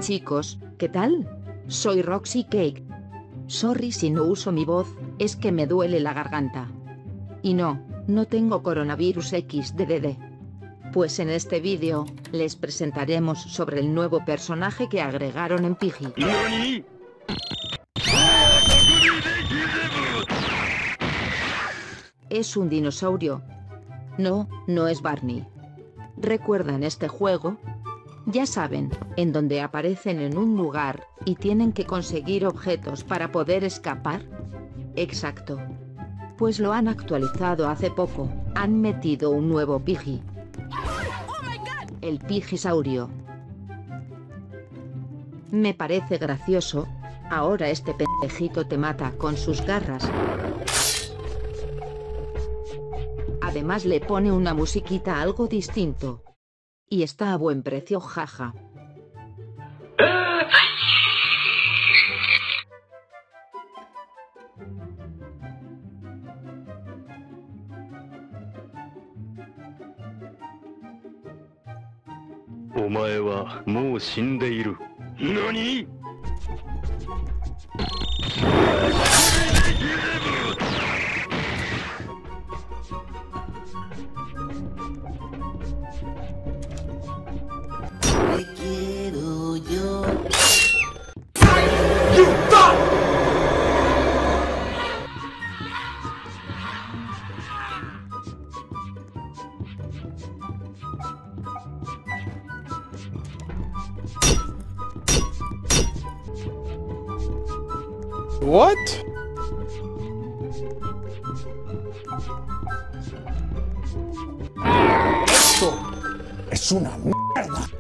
chicos, ¿qué tal? Soy Roxy Cake. Sorry si no uso mi voz, es que me duele la garganta. Y no tengo coronavirus XDDD. Pues en este vídeo, les presentaremos sobre el nuevo personaje que agregaron en Piggy. ¿Nani? Es un dinosaurio. No es Barney. ¿Recuerdan este juego? Ya saben, en donde aparecen en un lugar, y tienen que conseguir objetos para poder escapar. Exacto. Pues lo han actualizado hace poco, han metido un nuevo Piggy. El Piggisaurio. Me parece gracioso. Ahora este pendejito te mata con sus garras. Además le pone una musiquita algo distinto. Y está a buen precio, jaja. Omae wa mou shindeiru. ¿Nani? Te quiero yo. What? Esto es una mierda.